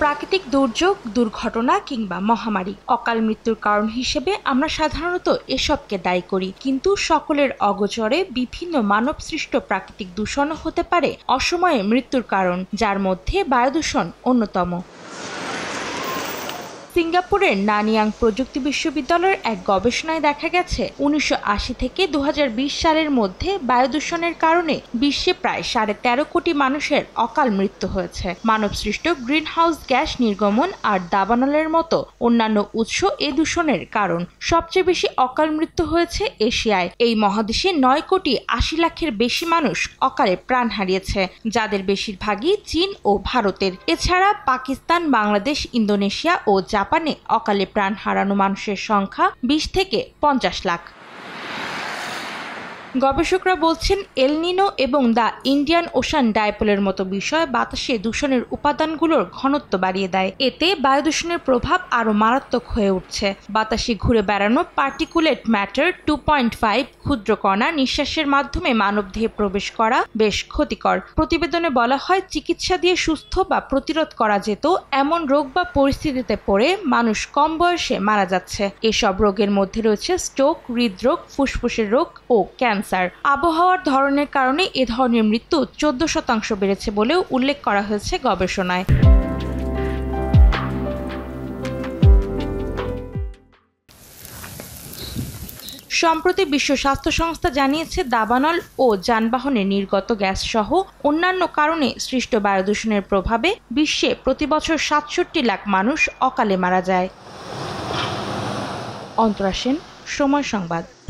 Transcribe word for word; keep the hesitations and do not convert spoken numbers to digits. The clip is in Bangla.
প্রাকৃতিক দুর্যোগ, দুর্ঘটনা কিংবা মহামারী অকাল মৃত্যুর কারণ হিসেবে আমরা সাধারণত এসবকে দায়ী করি, কিন্তু সকলের অগোচরে বিভিন্ন মানবসৃষ্ট প্রাকৃতিক দূষণও হতে পারে অসময়ে মৃত্যুর কারণ, যার মধ্যে বায়ু দূষণ অন্যতম। সিঙ্গাপুরের নানইয়াং প্রযুক্তি বিশ্ববিদ্যালয়ের এক গবেষণায় দেখা গেছে উনিশশো আশি থেকে দু হাজার বিশ সালের মধ্যে বায়ু দূষণের কারণে বিশ্বে প্রায় সাড়ে তেরো কোটি মানুষের অকাল মৃত্যু হয়েছে। মানবসৃষ্ট গ্রিনহাউস গ্যাস নির্গমন আর দাবানলের মতো অন্যান্য উৎস এ দূষণের কারণ। সবচেয়ে বেশি অকাল মৃত্যু হয়েছে এশিয়ায়। এই মহাদেশে নয় কোটি আশি লাখের বেশি মানুষ অকালে প্রাণ হারিয়েছে, যাদের বেশিরভাগই চীন ও ভারতের। এছাড়া পাকিস্তান, বাংলাদেশ, ইন্দোনেশিয়া ও জাপানে অকালে প্রাণ হারানো মানুষের সংখ্যা বিশ থেকে পঞ্চাশ লাখ। গবেষকরা বলছেন, এল নিনো এবং দ্য ইন্ডিয়ান ওশান ডাইপোলের মতো বিষয় বাতাসে দূষণের উপাদানগুলোর ঘনত্ব বাড়িয়ে দেয়। এতে বায়ু দূষণের প্রভাব আরও মারাত্মক হয়ে উঠছে। বাতাসে ঘুরে বেড়ানো particulate matter two point five ক্ষুদ্র কণা নিঃশ্বাসের মাধ্যমে মানবদেহে প্রবেশ করা বেশ ক্ষতিকর। প্রতিবেদনে বলা হয়, চিকিৎসা দিয়ে সুস্থ বা প্রতিরোধ করা যেত এমন রোগ বা পরিস্থিতিতে পড়ে মানুষ কম বয়সে মারা যাচ্ছে। এসব রোগের মধ্যে রয়েছে স্ট্রোক, হৃদরোগ, ফুসফুসের রোগ ও ক্যান্সার। আবহাওয়ার ধরনের কারণে এ ধরনের মৃত্যু চোদ্দ শতাংশ বেড়েছে বলেও উল্লেখ করা হয়েছে গবেষণায়। সম্প্রতি বিশ্ব স্বাস্থ্য সংস্থা জানিয়েছে, দাবানল ও যানবাহনের নির্গত গ্যাস সহ অন্যান্য কারণে সৃষ্ট বায়ু দূষণের প্রভাবে বিশ্বে প্রতি বছর সাতষট্টি লাখ মানুষ অকালে মারা যায়। অন্তরা সেন, সময় সংবাদ।